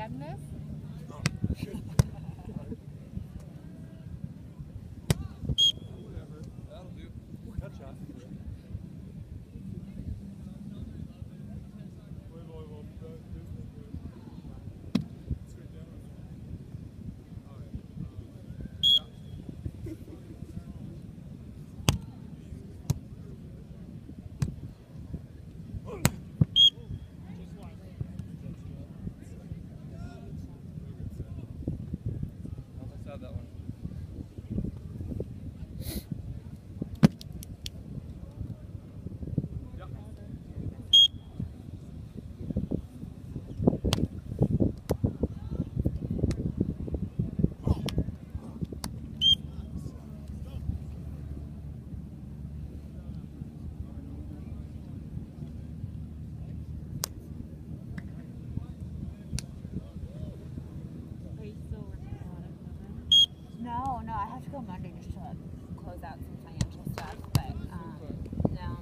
getting this? Whatever. That'll do. Cut shot. No, I have to go Monday just to close out some financial stuff, but no.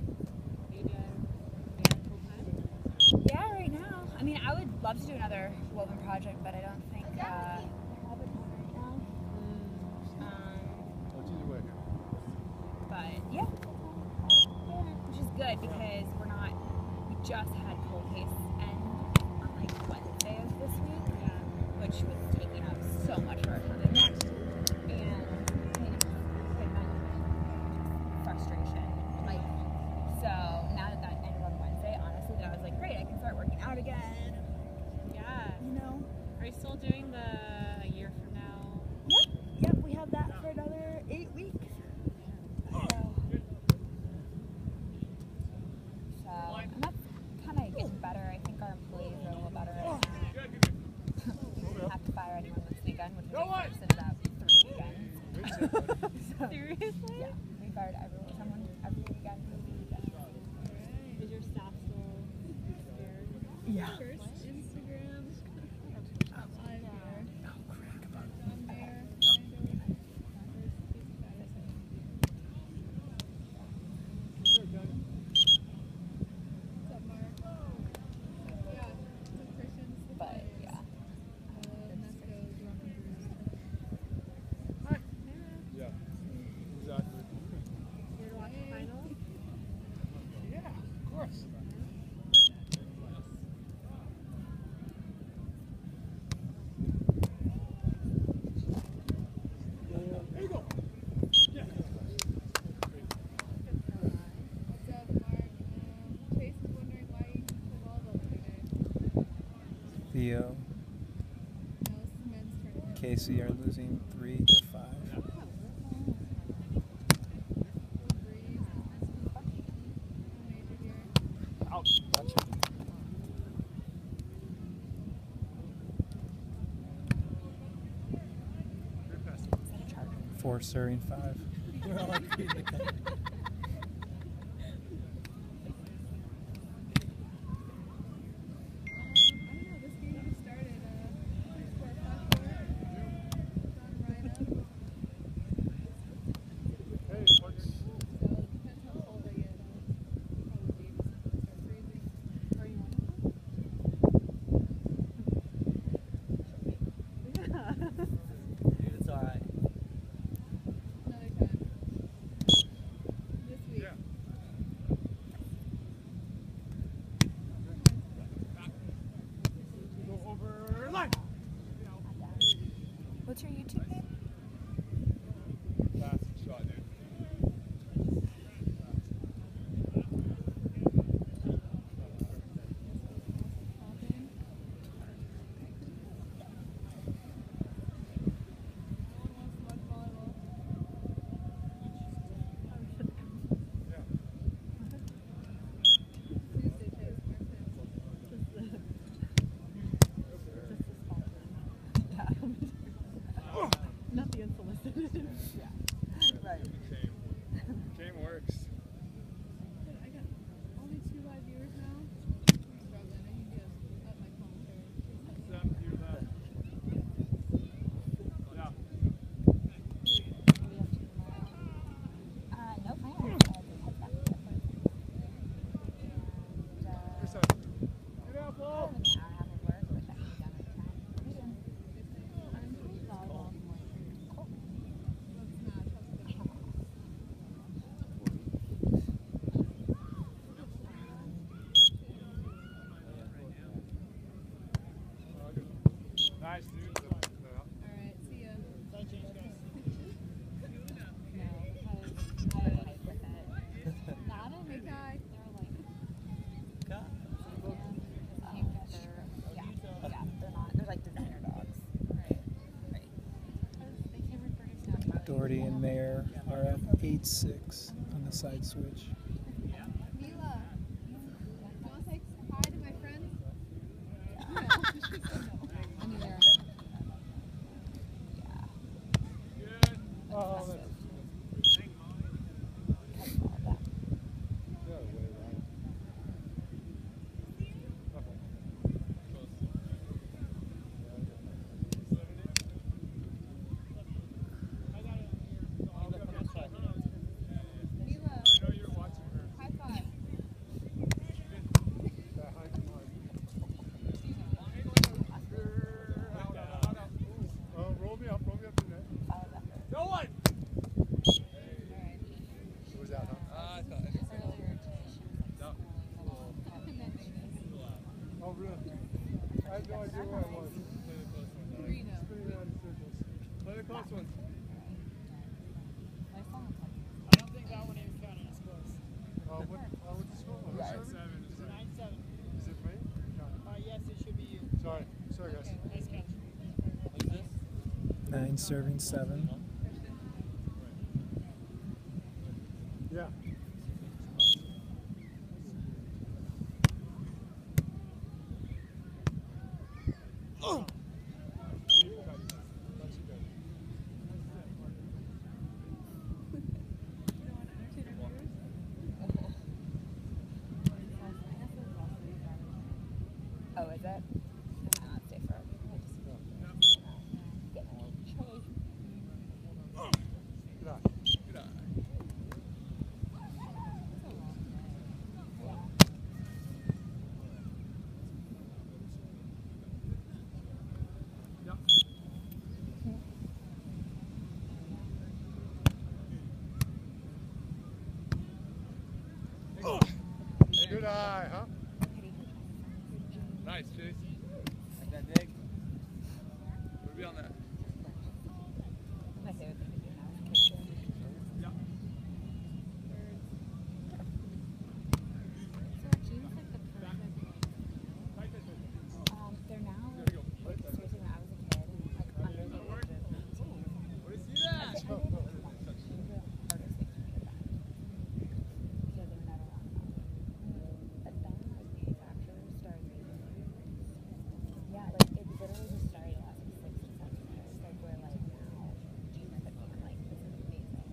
Yeah, right now. I mean, I would love to do another woven project, but I don't think I have it right now. But yeah, which is good because we just had cold case end on like Wednesday of this week, which was taking up so much of our time. Frustration. Like, so now that ended on Wednesday, honestly, then I was like, great, I can start working out again. Yeah. You know? Are you still doing the a year from now? Yep, we have that for another 8 weeks. So, and that's kind of getting better. I think our employees are a little better at it. We didn't have to fire anyone this weekend, which was the first in about 3 weekends. So, Seriously? Yeah. Fired someone every weekend. Is your staff still scared? Yeah. First Instagram. I'm there. Oh, crap. I'm there. What's up, Mark? Yeah, some Christians. But yeah. Mesko's Rock Brews. Yeah. Exactly. Here to watch the final? Yeah, of course. There you go. Yeah. What's up, Mark? Chase is wondering why you took volleyball today. Theo, No, this is men's tournament. Casey are losing 3-5. Four serving 5. I don't know, this game just started. Score 5-4. Jon right up. Hey, Marcus. So it depends how cold I get. Probably start freezing. Are you on? It's alright. Another time. 8-6 on the side switch. Mila, you want to say hi to my friends? No. I mean, they're, yeah. Oh, that's Mila, I know you're watching her. high five. That high five. Oh, roll me up to the net. No one! What was that, huh? Earlier Oh, really? I have no idea where I was. Spinning around in circles. Play the close one. I don't think that one even counted as close. What's the score? Oh, Right. 7? 9-7. Is it me? No. Yes, it should be you. Sorry. Sorry, guys. Nice catch. 9 serving 7. Yeah. Oh! Oh, is it? No, it's different. Getting a little chilly. Good eye. Good eye. Good eye, huh? Nice, Chase. Like that big? We'll be on that. My favorite thing to do now is kick it. Yeah. So are jeans like the perfect, they're now like seriously when I was a kid, like under the age of 18. What is that? I think it's like the hardest thing for me to bend. Because they're not allowed about it. But then like manufacturers started making yeah, like it literally just started the last like 6 to 7 years. Like we're like now jeans fit me. I'm like, this is amazing.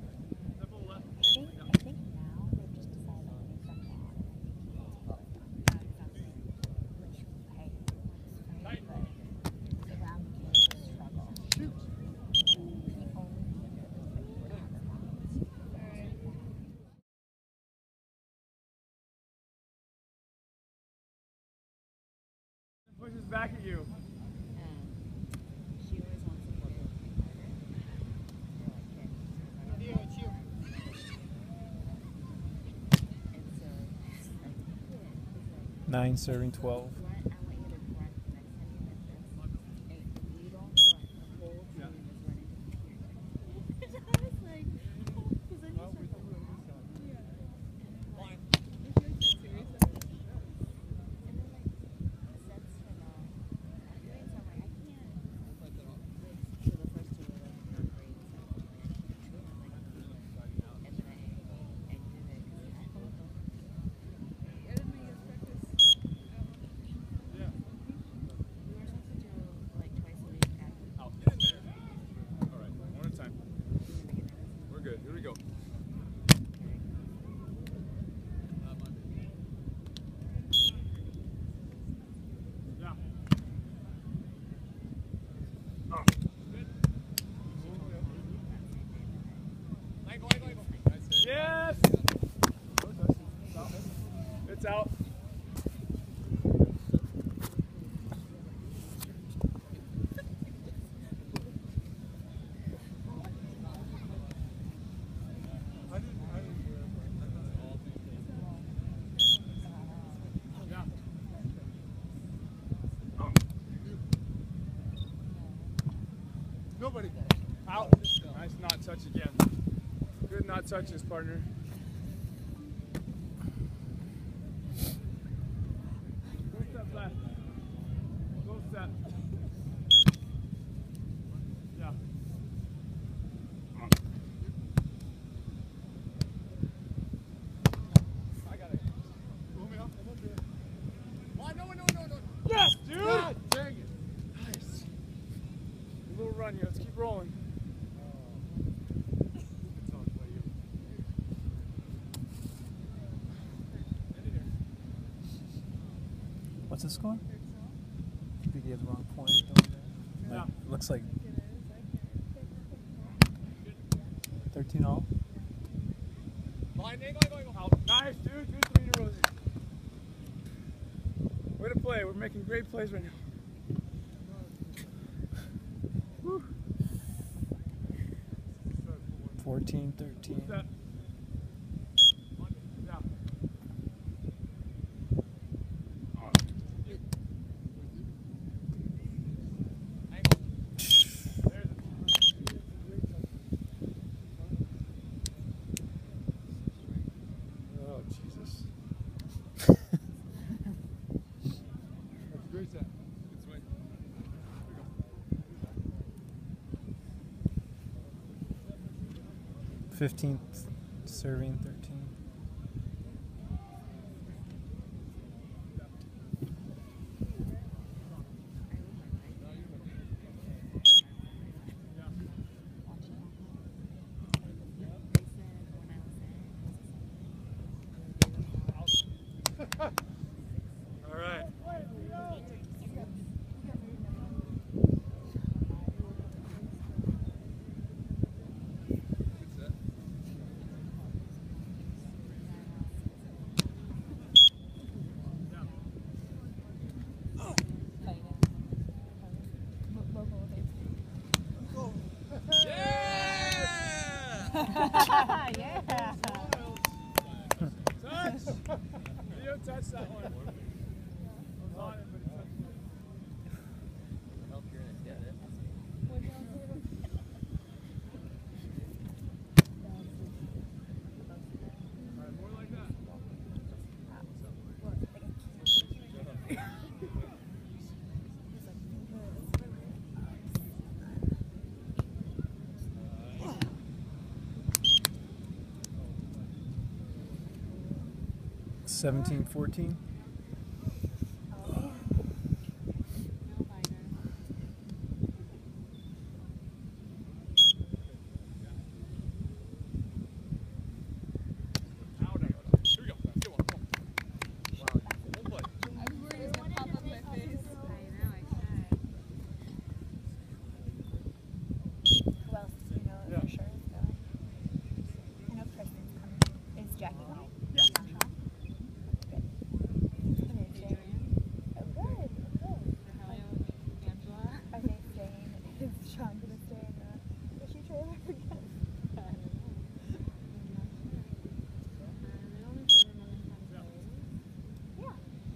I think now they've just decided to make them long and I think heels will have done something which hey, it's fine, but around the kids is a struggle. Shoot. The only thing that was like we're not allowed. Pushes back at you. She always wants to play with me. Theo, it's you. And so it's like, 9 serving 12. I want you to grunt next time you hit this. Hey, if you don't grunt, the whole team is running to the computer. I was like, because then Oh, we can do it this time. Line. and then like sets from athletes, I'm like, I can't. Let that off. So the first two were like not great, so I'm like, and then I did it because I thought Yeah. we were supposed to do like twice a week at Out. Get in there. All right. One at a time. We're good. Here we go. Yeah. Oh. Good. Ankle, ankle, ankle. Yes! It's out. I didn't yeah. Nobody. Out. Nice not touch again. Good not touches, partner. Go step left. Go step. Yeah. What's the score? I think he had the wrong point. Like, looks like 13 all. Nice, dude. Good for you, Rosie. Way to play. We're making great plays right now. Woo. 14-13. Set. Yeah. Oh, Jesus. That's a great set. Good swing. 15th serving 13. All right. Good set. Yeah. Touch! Theo touched that one. I was on it, but he touched it. All right, more like that. 17-14. Here we go. Good one. Come on. Wow. Whole play. Who else do you know Yeah. for sure is going? I know Kristen's coming. Is Jackie coming? Yeah. Good. And is Jane? Oh, good. Good. Are they staying? Is Sean going to stay in the issue trailer again? Yeah.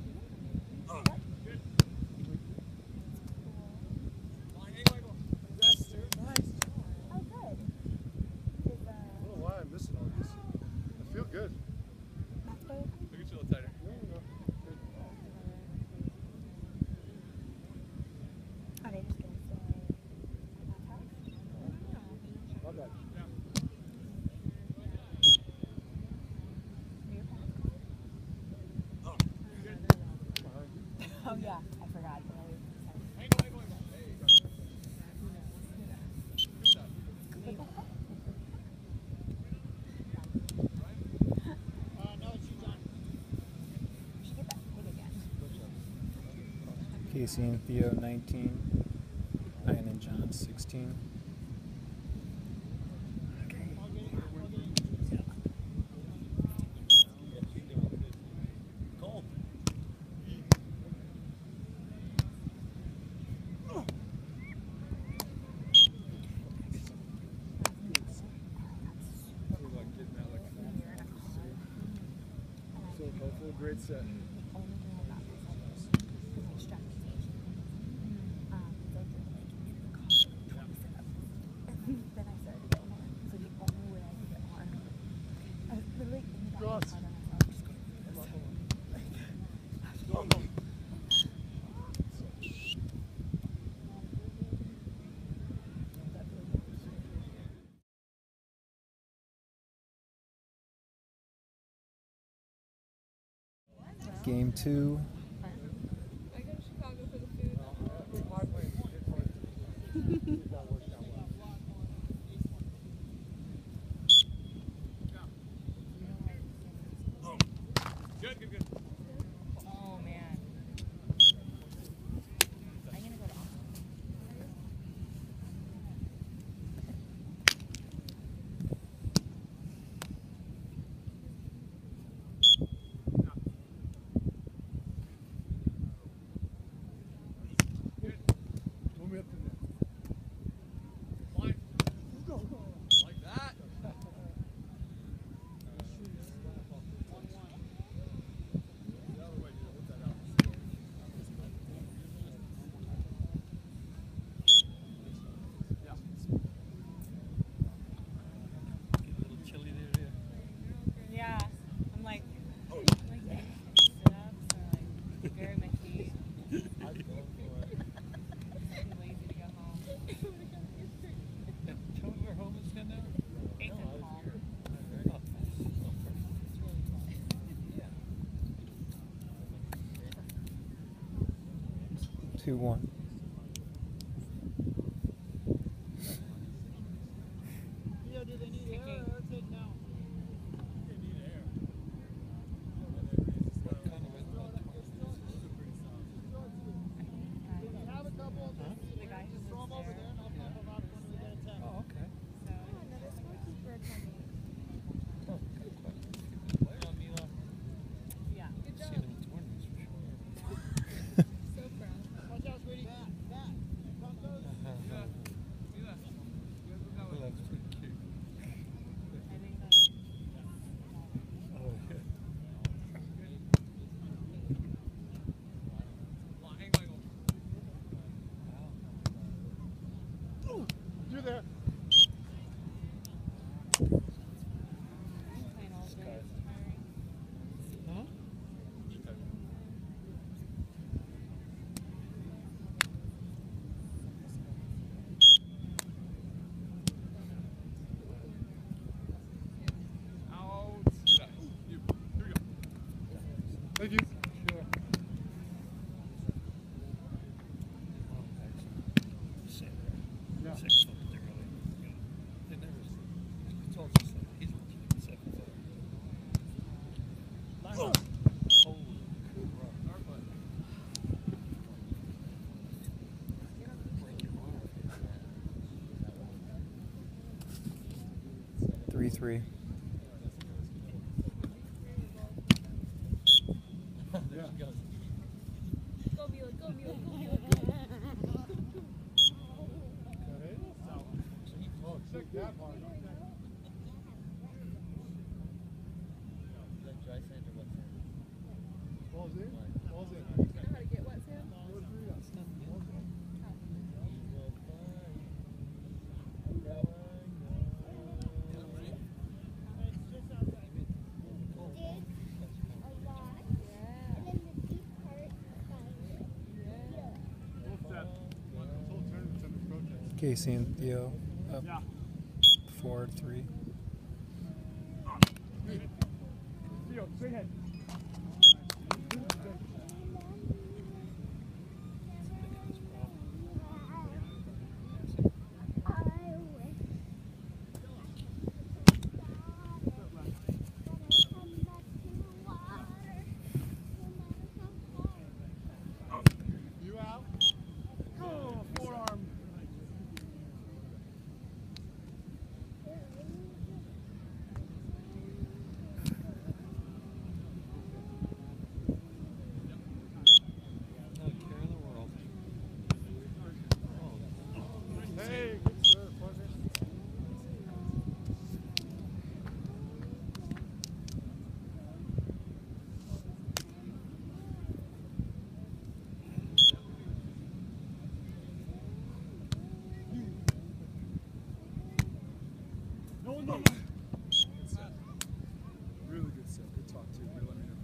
Yes, dude. Nice. Oh, good. Is, I don't know why I'm missing all these. I feel good. Mesko? Look at you a little tighter. Are they just going to stay at Matt's house? Not bad. Are your parents coming? Oh, yeah. I forgot. But we should get that pig again. Casey and Theo 19. Ryan and John 16. So hopeful, great set. The only thing I got was like stress station. So I like in the car, 20 sit-ups. And then I started to get more. So the only way I could get more, I was literally in the back of the car by myself, just going through this. Game 2. I go to Chicago for the food. Good, good, good. Oh, man. 2-1. Theo, do they need air or air take now? They need air. What kind of weather? Have a couple of them. The guy who Throw them lives over there and I'll pump them out when we get a test. Oh, okay. So another scorekeeper coming. Oh, good question. Mila. Yeah. Good Seen job. him in tournaments for sure. So proud. Watch out, sweetie. That. Pump those. Mila. Mila. Well, that's pretty cute. I think that's Oh, yeah. You're there. playing all day. It's tiring. Huh? Thank you. Sure. Yeah. 6 foot, they're really, they never, it's all just like, he's 7 foot. Holy crap. Break your arm. 3-3. Yeah. Go Mila, go Mila, go Mila. Okay. Oh, check that part. Ball's in. Ball's in. You know how to get what, Sam? Casey and Theo up 4-3. Theo, straight ahead. You out? Oh, forearm. No care in the world. Hey, good serve, partner. No, no, no. Good set. Really good set. Good talk too. Good let me know.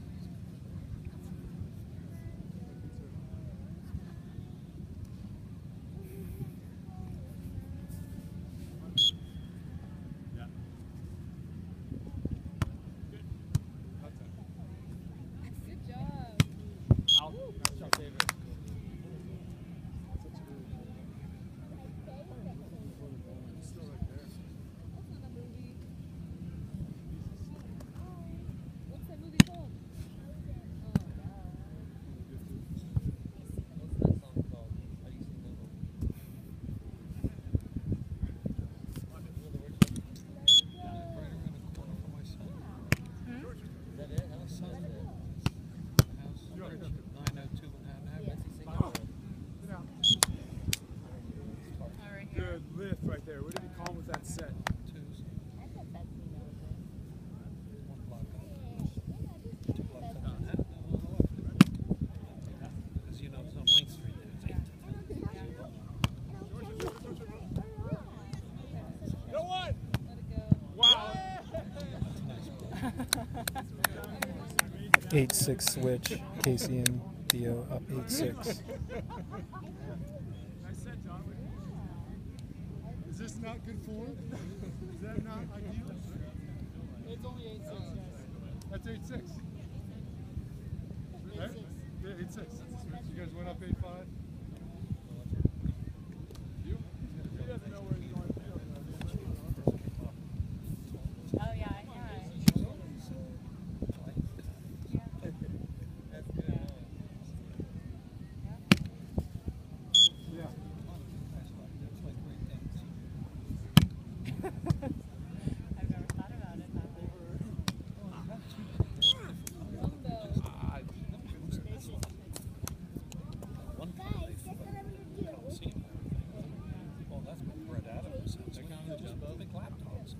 Yeah. Good. Hot time. Good job. Out. That's your favorite. Such a really good one. Still right there. That's not a movie. What's that movie called? What's that song called? How do you sing that one? Right around the corner from my son. Is that it? How much Son, time is it? the house, Yeah. Rich, 902 Manhattan What's he Avenue. singing? Get out. All right here. Good lift right there. What did he call with that set? Twos, I bet Betsy knows it. 1 block up. 2 blocks up Manhattan. Because you know it's on Main Street there. It's 8 to 10. Go on! Let it go. Wow! That's a nice play. 8-6 switch. Casey and Theo up 8-6. Nice set, John. Is this not good form? Is that not ideal? It's only 8-6, guys. That's 8-6. Right? Yeah, 8-6. You guys went up 8-5. He doesn't know where he's going. Oh yeah, I know. Yeah. I've never thought about it that way. Well, that's what Brett Adams says. They're kind of just big laptops.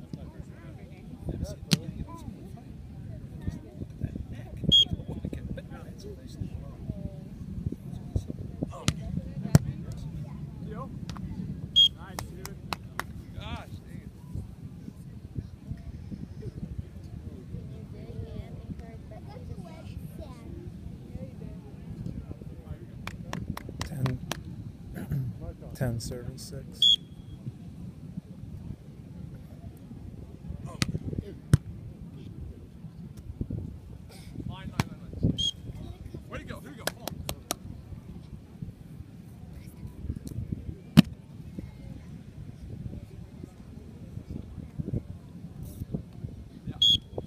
Yo. Nice, dude. Gosh, dang it. Ten serving 6. Line. Way to go. Here we go. Come on. Yeah.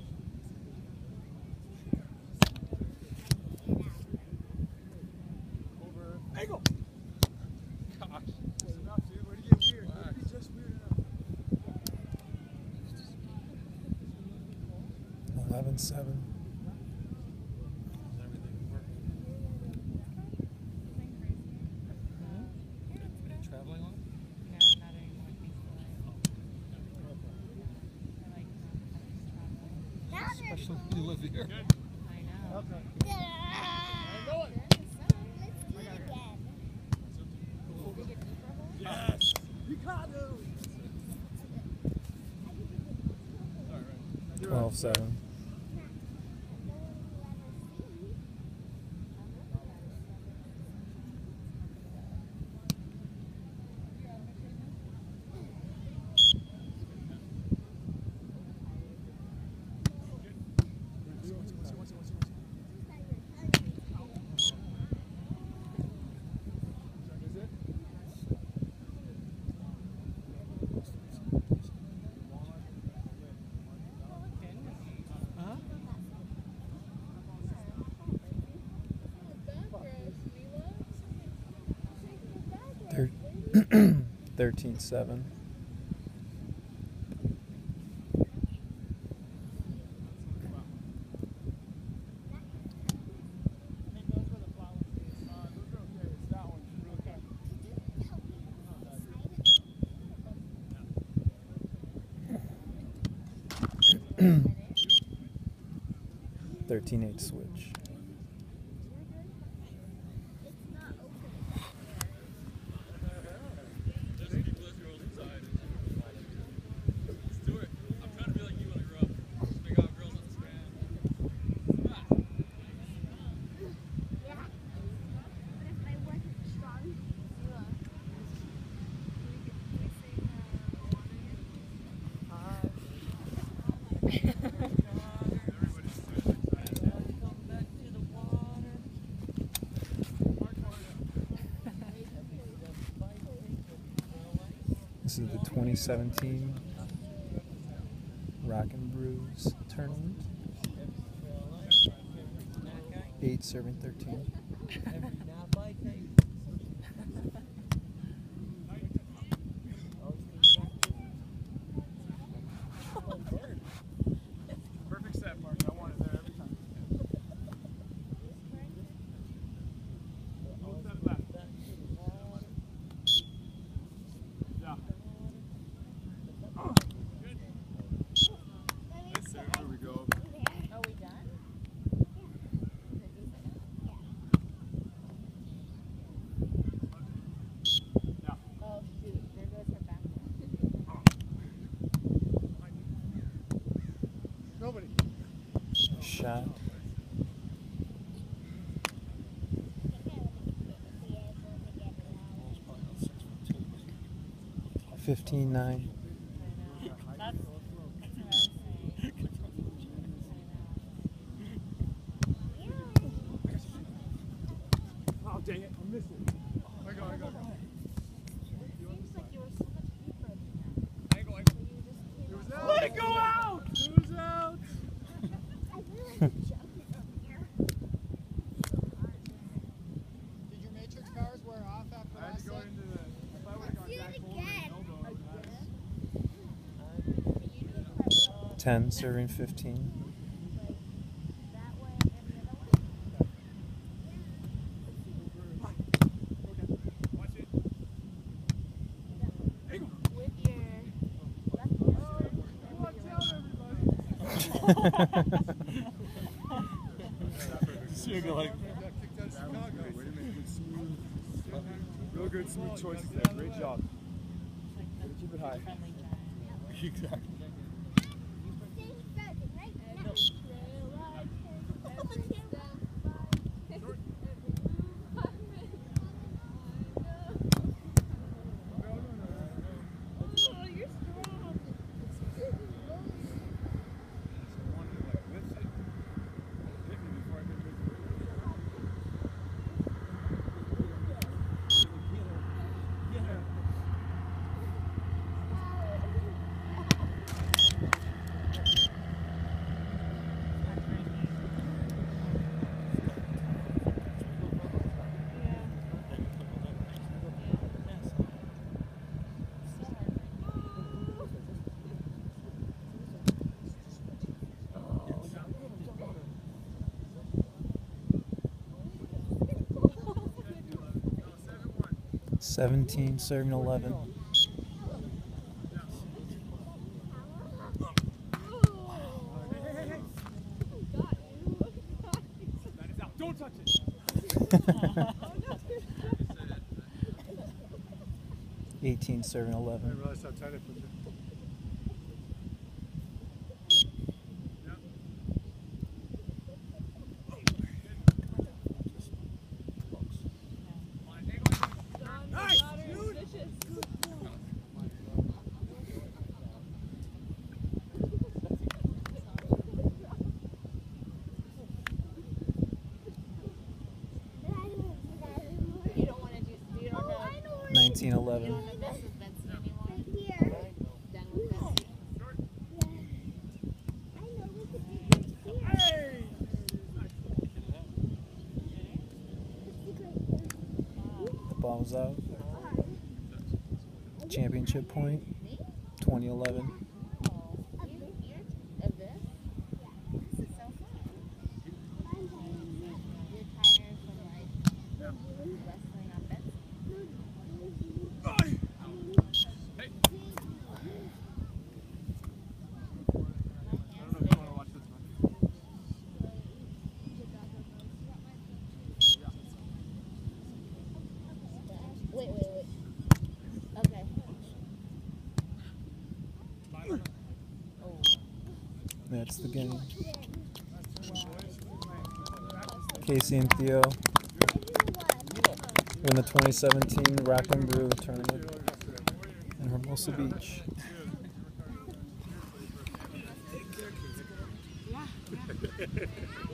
Over. Angle. Gosh. That's enough, dude. Where do you get weird? Where do you just weird enough? 11-7. Traveling on? No, not anymore. Thankfully. I like traveling. Especially when you live here. I know. Yes. Ricardo. 12-7. Is it? Huh? Back row, Mila. 13-7. Those are okay. It's that one. Really good. 13-8 switch. Let's do it. I'm trying to be like you when I grow up. Just make out girls on the stand. Everybody's so excited. This is the 2017 Rock Brews tournament. 8 serving 13. Perfect set, Mark. I want it there every time. One set left. Yeah. Good. Nice serve. There we go. Are we done? Yeah. Oh shoot, there goes her back. Nobody. Shot. 15-9. That's what I was saying. Dang it, I missed it. I got it. Seems like you were so much deeper than It was that. out! Let it go out! It was out! Did your matrix powers wear off after I had last to go set? into the. If I would have gone Jack Holder and elbow, I would have. 10, serving 15. So you go like. Got kicked out of Chicago. Way to make good smooth. Real good smooth choices there. Great job. Keep it high. Exactly. Seventeen, serving 11. Don't touch it. 18, serving I 11. realized how tight I put it. You don't want to do, you don't know. 19, 11. You don't want to mess with Benson anymore. Done with Benson. The ball was out. Championship point, 2011. Wait. Okay. That's the game. Casey and Theo win the 2017 Rock Brews tournament in Hermosa Beach. Yeah.